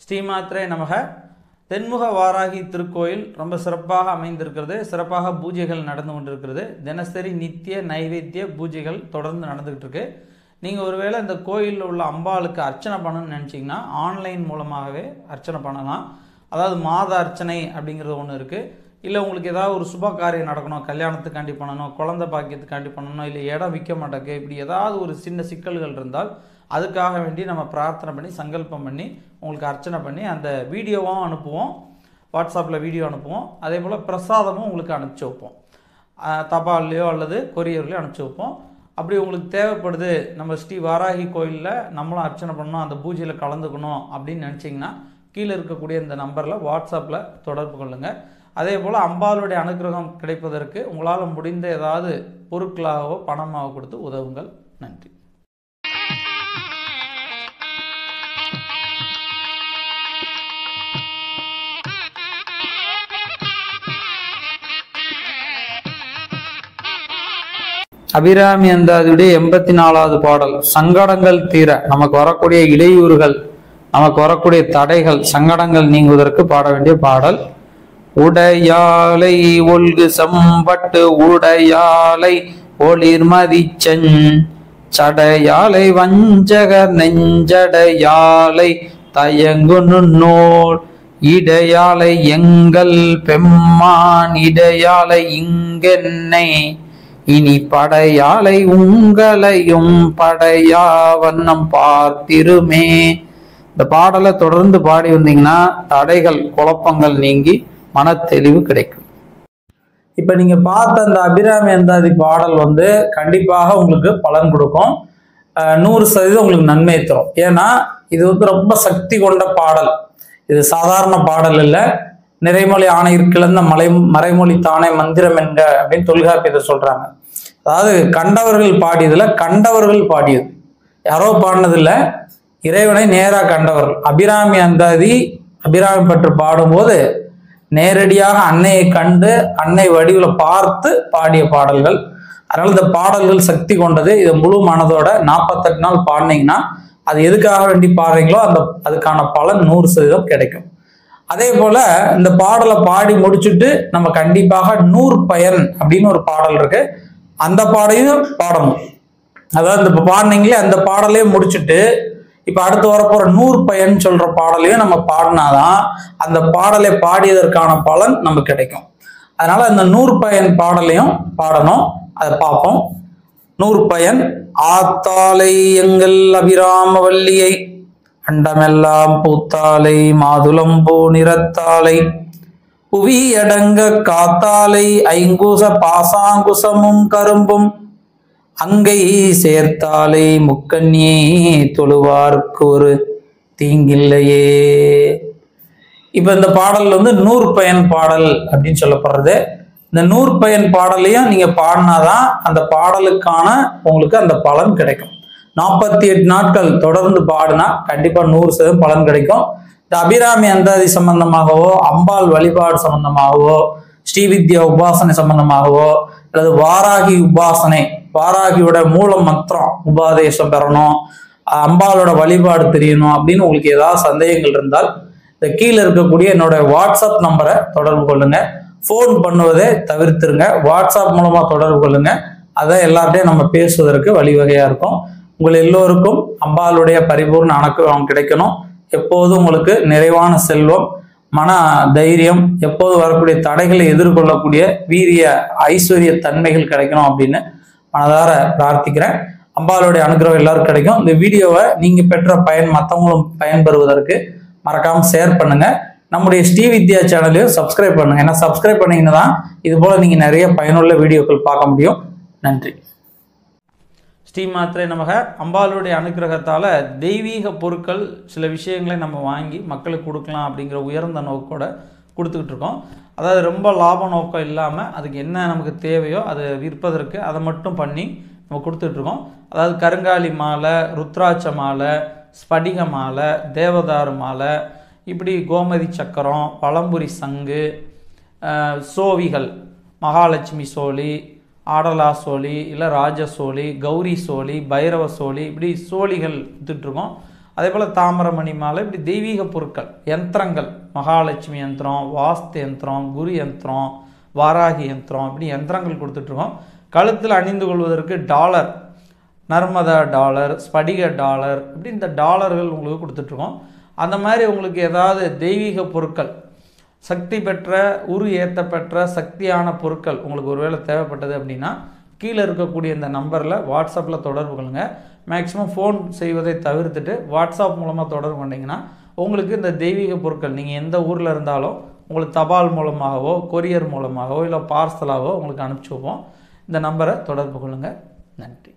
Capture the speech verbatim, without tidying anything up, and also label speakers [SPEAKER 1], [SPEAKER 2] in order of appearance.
[SPEAKER 1] ஸ்ரீமாத்ரே நமக. தென்முக வாராகி திருக்கோயில் ரொம்ப சிறப்பாக அமைந்திருக்கிறது. சிறப்பாக பூஜைகள் நடந்து கொண்டிருக்கிறது. தினசரி நித்திய நைவேத்திய பூஜைகள் தொடர்ந்து நடந்துகிட்டு இருக்கு. நீங்கள் ஒருவேளை இந்த கோயிலில் உள்ள அம்பாளுக்கு அர்ச்சனை பண்ணணும்னு நினச்சிங்கன்னா ஆன்லைன் மூலமாகவே அர்ச்சனை பண்ணலாம். அதாவது மாத அர்ச்சனை அப்படிங்கிறது ஒன்று இருக்குது. இல்லை உங்களுக்கு ஏதாவது ஒரு சுப காரியம் நடக்கணும், கல்யாணத்துக்காண்டி பண்ணணும், குழந்தை பாக்கியத்துக்காண்டி பண்ணணும், இல்லை இடம் விற்க மாட்டேக்கு, இப்படி ஏதாவது ஒரு சின்ன சிக்கல்கள் இருந்தால் அதுக்காக வேண்டி நம்ம பிரார்த்தனை பண்ணி சங்கல்பம் பண்ணி உங்களுக்கு அர்ச்சனை பண்ணி அந்த வீடியோவும் அனுப்புவோம். வாட்ஸ்அப்பில் வீடியோ அனுப்புவோம். அதே போல் பிரசாதமும் உங்களுக்கு அனுப்பிச்சி வைப்போம். தபால்லையோ அல்லது கொரியர்லையோ அனுப்பிச்சி வைப்போம். அப்படி உங்களுக்கு தேவைப்படுது, நம்ம ஸ்ரீ வாராகி கோயிலில் நம்மளும் அர்ச்சனை பண்ணணும், அந்த பூஜையில் கலந்துக்கணும் அப்படின்னு நினச்சிங்கன்னா கீழே இருக்கக்கூடிய இந்த நம்பரில் வாட்ஸ்அப்பில் தொடர்பு கொள்ளுங்கள். அதே போல் அம்பாளுடைய அனுகிரகம் கிடைப்பதற்கு உங்களால் முடிந்த ஏதாவது பொருட்களாகவோ பணமாகவோ கொடுத்து உதவுங்கள். நன்றி. அபிராமி அந்தாதியுடைய எண்பத்தி நாலாவது பாடல். சங்கடங்கள் தீர, நமக்கு வரக்கூடிய இடையூறுகள், நமக்கு வரக்கூடிய தடைகள், சங்கடங்கள் நீங்குவதற்கு பாட வேண்டிய பாடல். உடையாலை ஒல்கு சம்பட்டு உடையாலை ஒளிர்மதிச்சன் சடையாலை வஞ்சகர் நெஞ்சடையாலை தயங்கு நுண்ணோள் இடையாலை எங்கள் பெம்மான் இடையாலை இங்கென்னை இனி படையாலை உங்களையும் படையா வண்ணம் பார்த்திருமே. இந்த பாடலை தொடர்ந்து பாடி வந்தீங்கன்னா தடைகள் குழப்பங்கள் நீங்கி மன தெளிவு கிடைக்கும். இப்ப நீங்க பார்த்த அந்த அபிராமி அந்தாதி பாடல் வந்து கண்டிப்பாக உங்களுக்கு பலன் கொடுக்கும். நூறு சதவீதம் உங்களுக்கு நன்மை தரும். ஏன்னா இது வந்து ரொம்ப சக்தி கொண்ட பாடல். இது சாதாரண பாடல் இல்லை. நிறைமொழி ஆணையிற் கிளந்த மலை மறைமொழி தானே மந்திரம் என்க அப்படின்னு தொல்காப்பியர் சொல்றாங்க. அதாவது கண்டவர்கள் பாடியதுல கண்டவர்கள் பாடியது, யாரோ பாடினதில்ல, இறைவனை நேரா கண்டவர்கள். அபிராமி அந்தாதி அபிராமி பற்று பாடும்போது நேரடியாக அன்னையை கண்டு அன்னை வடிவில் பார்த்து பாடிய பாடல்கள். அதனால இந்த பாடல்கள் சக்தி கொண்டது. இதை முழு மனதோட நாற்பத்தெட்டு நாள் பாடினீங்கன்னா அது எதுக்காக வேண்டி பாடுறீங்களோ அந்த அதுக்கான பலன் நூறு சதவீதம் கிடைக்கும். அதே போல இந்த பாடலை பாடி முடிச்சுட்டு நம்ம கண்டிப்பாக நூறு பயன் அப்படின்னு ஒரு பாடல் இருக்கு, அந்த பாடையும் பாடணும். அதாவது இந்த பாடினீங்களே அந்த பாடலையும் முடிச்சுட்டு இப்ப அடுத்து வரப்போற நூறு பயன் சொல்ற பாடலையும் நம்ம பாடினாதான் அந்த பாடலை பாடியதற்கான பலன் நமக்கு கிடைக்கும். அதனால இந்த நூறு பயன் பாடலையும் பாடணும். அதை பார்ப்போம். நூறு பயன். ஆத்தாலை எங்கள் அபிராம வல்லியை அண்டமெல்லாம் பூத்தாலை மாதுளம்பூ நிறத்தாலை புவி அடங்க காத்தாலை ஐங்குச பாசாங்குசமும் கரும்பும் அங்கை சேர்த்தாலை முக்கண்ணியே தொழுவார்க்கு ஒரு தீங்கில்லையே. இப்ப இந்த பாடல் வந்து நூறு பயன் பாடல் அப்படின்னு சொல்லப்படுறது. இந்த நூறு பயன் பாடலையும் நீங்க பாடினாதான் அந்த பாடலுக்கான உங்களுக்கு அந்த பலன் கிடைக்கும். நாற்பத்தி எட்டு நாட்கள் தொடர்ந்து பாடினா கண்டிப்பா நூறு சதவீதம் பலன் கிடைக்கும். இந்த அபிராமி அந்தாதி சம்பந்தமாகவோ அம்பாள் வழிபாடு சம்பந்தமாகவோ ஸ்ரீவித்யா உபாசனை சம்பந்தமாகவோ அல்லது வாராகி உபாசனை, வாராகியோட மூல மந்திரம் உபாதேசம் பெறணும், அம்பாளோட வழிபாடு தெரியணும் அப்படின்னு உங்களுக்கு ஏதாவது சந்தேகங்கள் இருந்தால் இந்த கீழே இருக்கக்கூடிய என்னோட வாட்ஸ்அப் நம்பரை தொடர்பு கொள்ளுங்க. ஃபோன் பண்ணுவதை தவிர்த்துருங்க. வாட்ஸ்அப் மூலமா தொடர்பு கொள்ளுங்க. அதை எல்லார்ட்டையும் நம்ம பேசுவதற்கு வழிவகையா இருக்கும். உங்கள் எல்லோருக்கும் அம்பாளுடைய பரிபூர்ண அனுகிரகம் கிடைக்கணும். எப்போதும் உங்களுக்கு நிறைவான செல்வம், மன தைரியம், எப்போது வரக்கூடிய தடைகளை எதிர்கொள்ளக்கூடிய வீரிய ஐஸ்வர்ய தன்மைகள் கிடைக்கணும் அப்படின்னு மனதார பிரார்த்திக்கிறேன். அம்பாளுடைய அனுகிரகம் எல்லாருக்கும் கிடைக்கும். இந்த வீடியோவை நீங்க பெற்ற பயன் மற்றவங்களும் பயன்பெறுவதற்கு மறக்காம ஷேர் பண்ணுங்க. நம்முடைய ஸ்ரீவித்யா சேனலையும் சப்ஸ்கிரைப் பண்ணுங்க. ஏன்னா சப்ஸ்கிரைப் பண்ணீங்கன்னா தான் இது போல நீங்க நிறைய பயனுள்ள வீடியோக்கள் பார்க்க முடியும். நன்றி. ஸ்ரீமாத்ரே நமக. அம்பாளுடைய அனுகிரகத்தால் தெய்வீக பொருட்கள் சில விஷயங்களை நம்ம வாங்கி மக்களுக்கு கொடுக்கலாம் அப்படிங்கிற உயர்ந்த நோக்கோட கொடுத்துக்கிட்டு இருக்கோம். அதாவது ரொம்ப லாப நோக்கம் இல்லாமல் அதுக்கு என்ன நமக்கு தேவையோ அதை விற்பதற்கு அதை மட்டும் பண்ணி நம்ம கொடுத்துட்ருக்கோம். அதாவது கருங்காலி மாலை, ருத்ராட்ச மாலை, ஸ்படிக மாலை, தேவதாரு மாலை, இப்படி கோமதி சக்கரம், பழம்புரி சங்கு, சோவிகள், மகாலட்சுமி சோழி, ஆடலா சோழி, இல்லை ராஜ சோழி, கௌரி சோழி, பைரவ சோழி, இப்படி சோழிகள் வித்துட்ருக்கோம். அதே போல் தாமிரமணி மாலை, இப்படி தெய்வீக பொருட்கள், யந்திரங்கள், மகாலட்சுமி யந்திரம், வாஸ்து யந்திரம், குரு யந்திரம், வாராகி யந்திரம், இப்படி யந்திரங்கள் கொடுத்துட்ருக்கோம். கழுத்தில் அணிந்து கொள்வதற்கு டாலர், நர்மதா டாலர், ஸ்படிக டாலர், இப்படி இந்த டாலர்கள் உங்களுக்கு கொடுத்துட்ருக்கோம். அந்த மாதிரி உங்களுக்கு ஏதாவது தெய்வீக பொருட்கள், சக்தி பெற்ற, உரு ஏற்ற பெற்ற சக்தியான பொருட்கள் உங்களுக்கு ஒருவேளை தேவைப்பட்டது அப்படின்னா கீழே இருக்கக்கூடிய இந்த நம்பரில் வாட்ஸ்அப்பில் தொடர்பு கொள்ளுங்க. மேக்ஸிமம் ஃபோன் செய்வதை தவிர்த்துட்டு வாட்ஸ்அப் மூலமாக தொடர்பு கொண்டீங்கன்னா உங்களுக்கு இந்த தெய்வீக பொருட்கள் நீங்கள் எந்த ஊரில் இருந்தாலும் உங்களுக்கு தபால் மூலமாகவோ கொரியர் மூலமாகவோ இல்லை பார்சலாகவோ உங்களுக்கு அனுப்பிச்சி வைப்போம். இந்த நம்பரை தொடர்பு கொள்ளுங்கள். நன்றி.